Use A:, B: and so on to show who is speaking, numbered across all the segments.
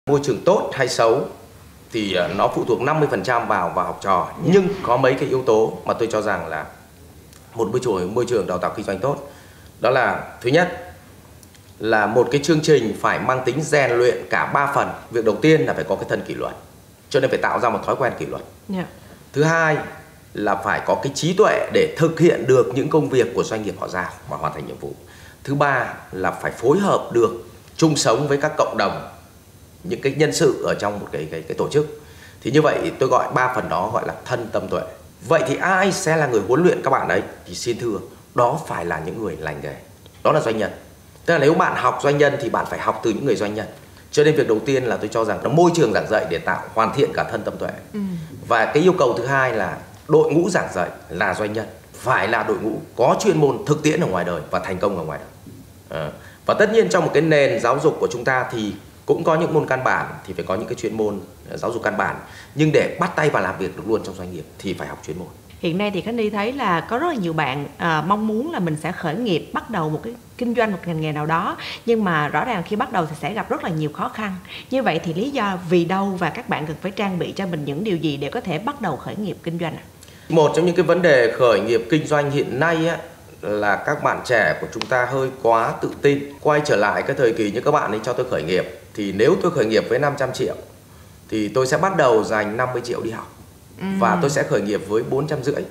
A: Môi trường tốt hay xấu thì nó phụ thuộc 50% vào học trò, nhưng có mấy cái yếu tố mà tôi cho rằng là một môi trường đào tạo kinh doanh tốt. Đó là thứ nhất là một cái chương trình phải mang tính rèn luyện cả 3 phần. Việc đầu tiên là phải có cái thân kỷ luật, cho nên phải tạo ra một thói quen kỷ luật. Thứ hai là phải có cái trí tuệ để thực hiện được những công việc của doanh nghiệp họ giao và hoàn thành nhiệm vụ. Thứ ba là phải phối hợp được chung sống với các cộng đồng, những cái nhân sự ở trong một cái tổ chức. Thì như vậy tôi gọi 3 phần đó gọi là thân tâm tuệ. Vậy thì ai sẽ là người huấn luyện các bạn ấy? Thì xin thưa, đó phải là những người lành nghề, đó là doanh nhân. Tức là nếu bạn học doanh nhân thì bạn phải học từ những người doanh nhân. Cho nên việc đầu tiên là tôi cho rằng là môi trường giảng dạy để tạo hoàn thiện cả thân tâm tuệ. Và cái yêu cầu thứ hai là đội ngũ giảng dạy là doanh nhân, phải là đội ngũ có chuyên môn thực tiễn ở ngoài đời và thành công ở ngoài đời. Và tất nhiên trong một cái nền giáo dục của chúng ta thì cũng có những môn căn bản thì phải có những cái chuyên môn giáo dục căn bản, nhưng để bắt tay vào làm việc được luôn trong doanh nghiệp thì phải học chuyên môn.
B: Hiện nay thì Khánh Ly thấy là có rất là nhiều bạn mong muốn là mình sẽ khởi nghiệp, bắt đầu một cái kinh doanh, một ngành nghề nào đó, nhưng mà rõ ràng khi bắt đầu thì sẽ gặp rất là nhiều khó khăn. Như vậy thì lý do vì đâu và các bạn cần phải trang bị cho mình những điều gì để có thể bắt đầu khởi nghiệp kinh doanh ạ?
A: Một trong những cái vấn đề khởi nghiệp kinh doanh hiện nay á, là các bạn trẻ của chúng ta hơi quá tự tin. Quay trở lại cái thời kỳ như các bạn ấy cho tôi khởi nghiệp, thì nếu tôi khởi nghiệp với 500 triệu thì tôi sẽ bắt đầu dành 50 triệu đi học. Và tôi sẽ khởi nghiệp với 450.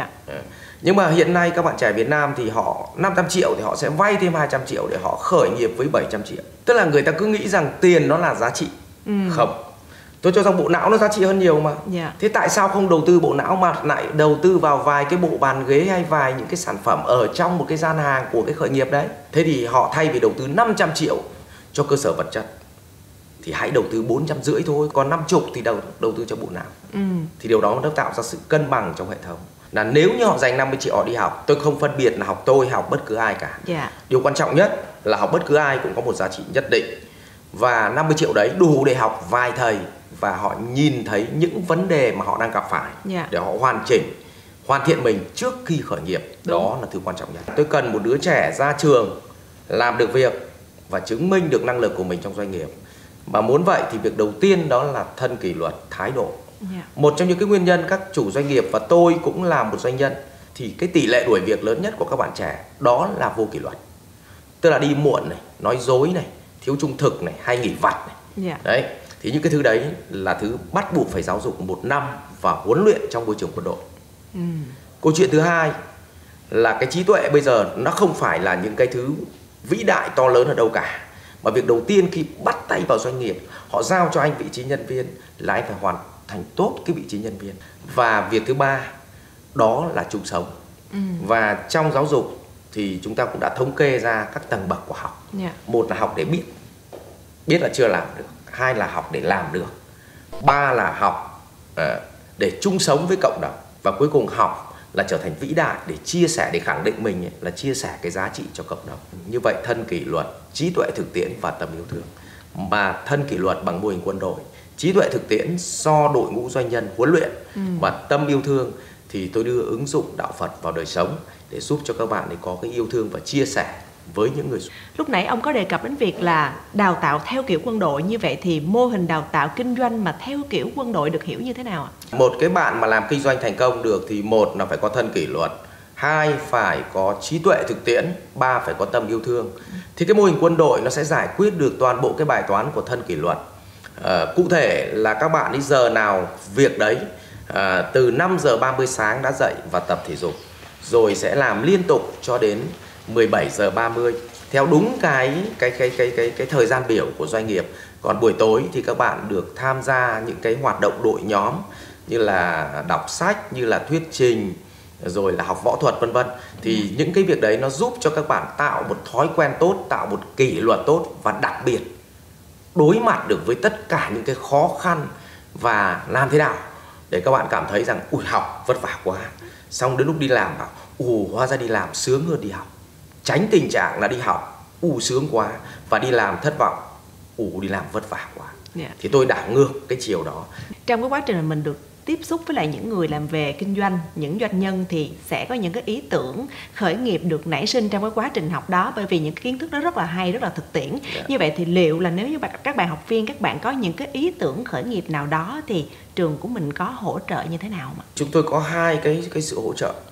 A: Nhưng mà hiện nay các bạn trẻ Việt Nam thì họ 500 triệu thì họ sẽ vay thêm 200 triệu để họ khởi nghiệp với 700 triệu. Tức là người ta cứ nghĩ rằng tiền nó là giá trị. Không. Tôi cho rằng bộ não nó giá trị hơn nhiều mà. Thế tại sao không đầu tư bộ não mà lại đầu tư vào vài cái bộ bàn ghế hay vài những cái sản phẩm ở trong một cái gian hàng của cái khởi nghiệp đấy? Thế thì họ thay vì đầu tư 500 triệu cho cơ sở vật chất thì hãy đầu tư 450 thôi, còn 50 thì đầu tư cho bộ não. Thì điều đó nó tạo ra sự cân bằng trong hệ thống. Là nếu như họ dành 50 triệu họ đi học, tôi không phân biệt là học tôi hay học bất cứ ai cả. Điều quan trọng nhất là học bất cứ ai cũng có một giá trị nhất định. Và 50 triệu đấy đủ để học vài thầy và họ nhìn thấy những vấn đề mà họ đang gặp phải để họ hoàn thiện mình trước khi khởi nghiệp. Đó là thứ quan trọng nhất. Tôi cần một đứa trẻ ra trường làm được việc và chứng minh được năng lực của mình trong doanh nghiệp. Mà muốn vậy thì việc đầu tiên đó là thân kỷ luật, thái độ. Một trong những cái nguyên nhân các chủ doanh nghiệp, và tôi cũng là một doanh nhân, thì cái tỷ lệ đuổi việc lớn nhất của các bạn trẻ đó là vô kỷ luật. Tức là đi muộn này, nói dối này, thiếu trung thực này, hay nghỉ vặt này. Đấy, thì những cái thứ đấy là thứ bắt buộc phải giáo dục 1 năm và huấn luyện trong môi trường quân đội. Câu chuyện thứ hai là cái trí tuệ bây giờ nó không phải là những cái thứ vĩ đại to lớn ở đâu cả. Mà việc đầu tiên khi bắt tay vào doanh nghiệp, họ giao cho anh vị trí nhân viên là anh phải hoàn thành tốt cái vị trí nhân viên. Và việc thứ ba đó là chung sống. Và trong giáo dục thì chúng ta cũng đã thống kê ra các tầng bậc của học. Một là học để biết là chưa làm được. Hai là học để làm được. Ba là học để chung sống với cộng đồng. Và cuối cùng học là trở thành vĩ đại để chia sẻ, để khẳng định mình là chia sẻ cái giá trị cho cộng đồng. Như vậy thân kỷ luật, trí tuệ thực tiễn và tâm yêu thương. Mà thân kỷ luật bằng mô hình quân đội, trí tuệ thực tiễn do đội ngũ doanh nhân huấn luyện, và tâm yêu thương thì tôi đưa ứng dụng đạo Phật vào đời sống để giúp cho các bạn có cái yêu thương và chia sẻ với những người.
B: Lúc nãy ông có đề cập đến việc là đào tạo theo kiểu quân đội, như vậy thì mô hình đào tạo kinh doanh mà theo kiểu quân đội được hiểu như thế nào ạ?
A: Một cái bạn mà làm kinh doanh thành công được thì một là phải có thân kỷ luật, hai phải có trí tuệ thực tiễn, ba phải có tâm yêu thương. Thì cái mô hình quân đội nó sẽ giải quyết được toàn bộ cái bài toán của thân kỷ luật. Cụ thể là các bạn đi giờ nào việc đấy, từ 5 giờ 30 sáng đã dậy và tập thể dục, rồi sẽ làm liên tục cho đến 17 giờ 30 theo đúng cái thời gian biểu của doanh nghiệp. Còn buổi tối thì các bạn được tham gia những cái hoạt động đội nhóm như là đọc sách, như là thuyết trình, rồi là học võ thuật vân vân. Thì những cái việc đấy nó giúp cho các bạn tạo một thói quen tốt, tạo một kỷ luật tốt, và đặc biệt đối mặt được với tất cả những cái khó khăn, và làm thế nào để các bạn cảm thấy rằng ui học vất vả quá, xong đến lúc đi làm bảo hóa ra đi làm sướng hơn đi học. Tránh tình trạng là đi học sướng quá và đi làm thất vọng, đi làm vất vả quá. Thì tôi đảo ngược cái chiều đó.
B: Trong cái quá trình mà mình được tiếp xúc với lại những người làm về kinh doanh, những doanh nhân thì sẽ có những cái ý tưởng khởi nghiệp được nảy sinh trong cái quá trình học đó, bởi vì những cái kiến thức đó rất là hay, rất là thực tiễn. Như vậy thì liệu là nếu như các bạn học viên, các bạn có những cái ý tưởng khởi nghiệp nào đó thì trường của mình có hỗ trợ như thế nào mà?
A: Chúng tôi có hai cái sự hỗ trợ.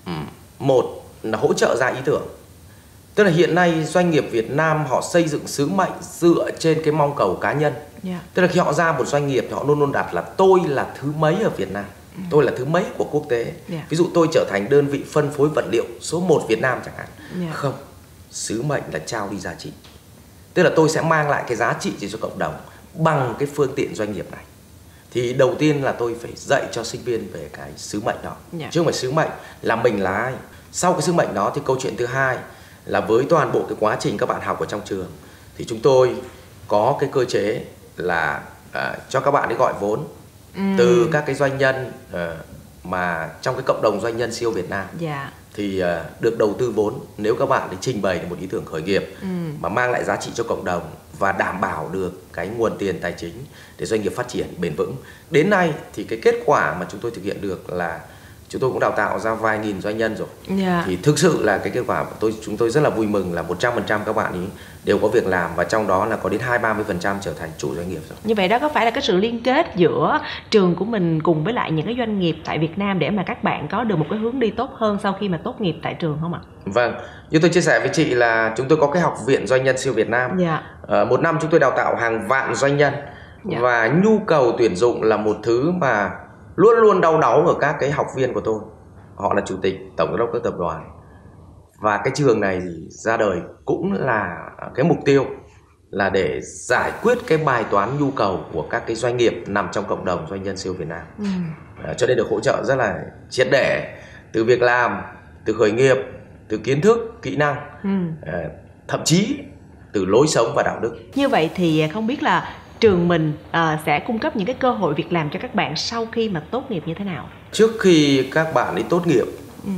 A: Một là hỗ trợ ra ý tưởng. Tức là hiện nay doanh nghiệp Việt Nam họ xây dựng sứ mệnh dựa trên cái mong cầu cá nhân. Tức là khi họ ra một doanh nghiệp thì họ luôn luôn đặt là tôi là thứ mấy ở Việt Nam, tôi là thứ mấy của quốc tế. Ví dụ tôi trở thành đơn vị phân phối vật liệu số 1 Việt Nam chẳng hạn. Không, sứ mệnh là trao đi giá trị. Tức là tôi sẽ mang lại cái giá trị gì cho cộng đồng bằng cái phương tiện doanh nghiệp này. Thì đầu tiên là tôi phải dạy cho sinh viên về cái sứ mệnh đó, chứ không phải sứ mệnh là mình là ai. Sau cái sứ mệnh đó thì câu chuyện thứ hai là với toàn bộ cái quá trình các bạn học ở trong trường thì chúng tôi có cái cơ chế là cho các bạn ấy gọi vốn từ các cái doanh nhân mà trong cái cộng đồng doanh nhân siêu Việt Nam. Thì được đầu tư vốn nếu các bạn ấy trình bày được một ý tưởng khởi nghiệp mà mang lại giá trị cho cộng đồng và đảm bảo được cái nguồn tiền tài chính để doanh nghiệp phát triển bền vững. Đến nay thì cái kết quả mà chúng tôi thực hiện được là chúng tôi cũng đào tạo ra vài nghìn doanh nhân rồi. Thì thực sự là cái kết quả của chúng tôi rất là vui mừng là 100% các bạn ấy đều có việc làm, và trong đó là có đến 20-30% trở thành chủ doanh nghiệp rồi.
B: Như vậy đó có phải là cái sự liên kết giữa trường của mình cùng với lại những cái doanh nghiệp tại Việt Nam để mà các bạn có được một cái hướng đi tốt hơn sau khi mà tốt nghiệp tại trường không ạ?
A: Vâng, như tôi chia sẻ với chị là chúng tôi có cái học viện doanh nhân siêu Việt Nam. Một năm chúng tôi đào tạo hàng vạn doanh nhân. Và nhu cầu tuyển dụng là một thứ mà luôn luôn đau đáu ở các cái học viên của tôi. Họ là chủ tịch, tổng giám đốc các tập đoàn. Và cái trường này thì ra đời cũng là cái mục tiêu là để giải quyết cái bài toán nhu cầu của các cái doanh nghiệp nằm trong cộng đồng doanh nhân siêu Việt Nam. Cho nên được hỗ trợ rất là triệt để, từ việc làm, từ khởi nghiệp, từ kiến thức, kỹ năng, thậm chí từ lối sống và đạo đức.
B: Như vậy thì không biết là trường mình sẽ cung cấp những cái cơ hội việc làm cho các bạn sau khi mà tốt nghiệp như thế nào?
A: Trước khi các bạn ấy tốt nghiệp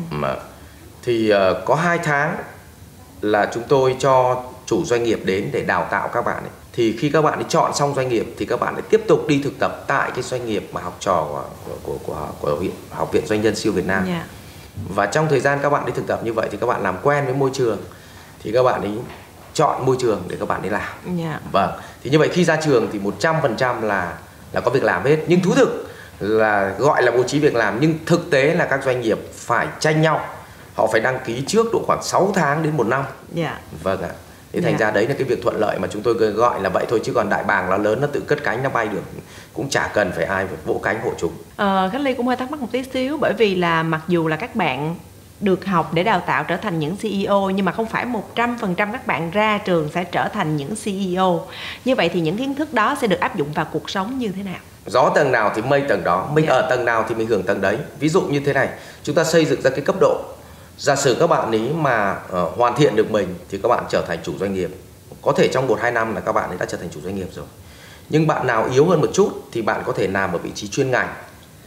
A: thì có 2 tháng là chúng tôi cho chủ doanh nghiệp đến để đào tạo các bạn ấy. Thì khi các bạn ấy chọn xong doanh nghiệp thì các bạn ấy tiếp tục đi thực tập tại cái doanh nghiệp mà học trò của Học viện Doanh nhân siêu Việt Nam. Và trong thời gian các bạn đi thực tập như vậy thì các bạn làm quen với môi trường, thì các bạn ấy chọn môi trường để các bạn ấy làm. Vâng, thì như vậy khi ra trường thì 100% là có việc làm hết. Nhưng thú thực là gọi là bố trí việc làm, nhưng thực tế là các doanh nghiệp phải tranh nhau. Họ phải đăng ký trước độ khoảng 6 tháng đến 1 năm. Vâng ạ. Thế thành ra đấy là cái việc thuận lợi mà chúng tôi gọi là vậy thôi, chứ còn đại bàng nó lớn, nó tự cất cánh nó bay được, cũng chả cần phải ai phải vỗ cánh hộ chúng.
B: Khánh Ly cũng hơi thắc mắc một tí xíu, bởi vì là mặc dù là các bạn được học để đào tạo trở thành những CEO, nhưng mà không phải 100% các bạn ra trường sẽ trở thành những CEO. Như vậy thì những kiến thức đó sẽ được áp dụng vào cuộc sống như thế nào?
A: Gió tầng nào thì mây tầng đó, mình ở tầng nào thì mình hưởng tầng đấy. Ví dụ như thế này, chúng ta xây dựng ra cái cấp độ. Giả sử các bạn ấy mà hoàn thiện được mình thì các bạn trở thành chủ doanh nghiệp. Có thể trong 1-2 năm là các bạn ấy đã trở thành chủ doanh nghiệp rồi. Nhưng bạn nào yếu hơn một chút thì bạn có thể làm ở vị trí chuyên ngành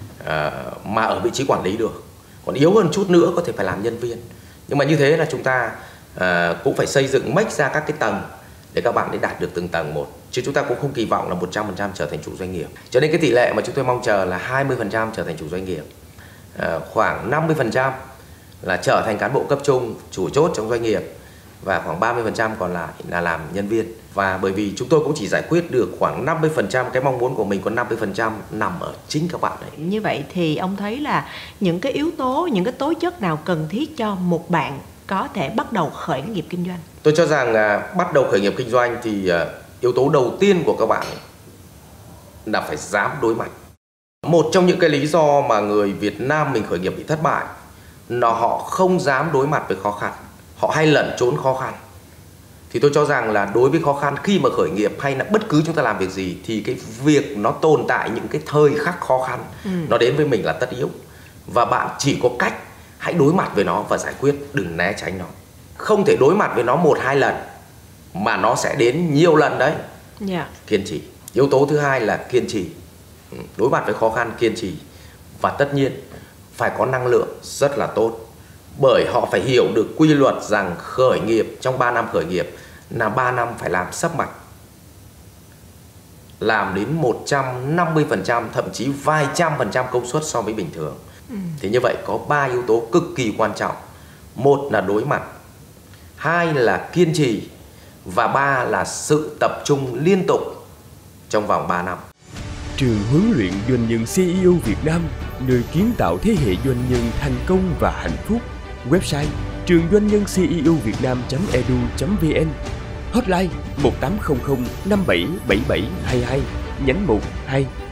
A: mà ở vị trí quản lý được. Còn yếu hơn chút nữa có thể phải làm nhân viên. Nhưng mà như thế là chúng ta cũng phải xây dựng make ra các cái tầng để các bạn ấy đạt được từng tầng một. Chứ chúng ta cũng không kỳ vọng là 100% trở thành chủ doanh nghiệp. Cho nên cái tỷ lệ mà chúng tôi mong chờ là 20% trở thành chủ doanh nghiệp, khoảng 50% là trở thành cán bộ cấp trung, chủ chốt trong doanh nghiệp, và khoảng 30% còn lại là làm nhân viên. Và bởi vì chúng tôi cũng chỉ giải quyết được khoảng 50% cái mong muốn của mình, còn 50% nằm ở chính các bạn ấy.
B: Như vậy thì ông thấy là những cái yếu tố, những cái tố chất nào cần thiết cho một bạn có thể bắt đầu khởi nghiệp kinh doanh?
A: Tôi cho rằng bắt đầu khởi nghiệp kinh doanh thì yếu tố đầu tiên của các bạn là phải dám đối mặt. Một trong những cái lý do mà người Việt Nam mình khởi nghiệp bị thất bại là họ không dám đối mặt với khó khăn. Họ hay lẩn trốn khó khăn. Thì tôi cho rằng là đối với khó khăn, khi mà khởi nghiệp hay là bất cứ chúng ta làm việc gì, thì cái việc nó tồn tại những cái thời khắc khó khăn nó đến với mình là tất yếu. Và bạn chỉ có cách hãy đối mặt với nó và giải quyết, đừng né tránh nó. Không thể đối mặt với nó 1-2 lần mà nó sẽ đến nhiều lần đấy. Kiên trì. Yếu tố thứ hai là kiên trì. Đối mặt với khó khăn, kiên trì. Và tất nhiên phải có năng lượng rất là tốt. Bởi họ phải hiểu được quy luật rằng khởi nghiệp, trong 3 năm khởi nghiệp là 3 năm phải làm sấp mặt. làm đến 150%, thậm chí vài trăm % công suất so với bình thường. Thì như vậy có 3 yếu tố cực kỳ quan trọng. Một là đối mặt, hai là kiên trì, và ba là sự tập trung liên tục trong vòng 3 năm.
C: Trường huấn luyện doanh nhân CEO Việt Nam, nơi kiến tạo thế hệ doanh nhân thành công và hạnh phúc. Website trường doanh nhân CEO Việt Nam.edu.vn. Hotline 1800 577722, nhánh 1 2.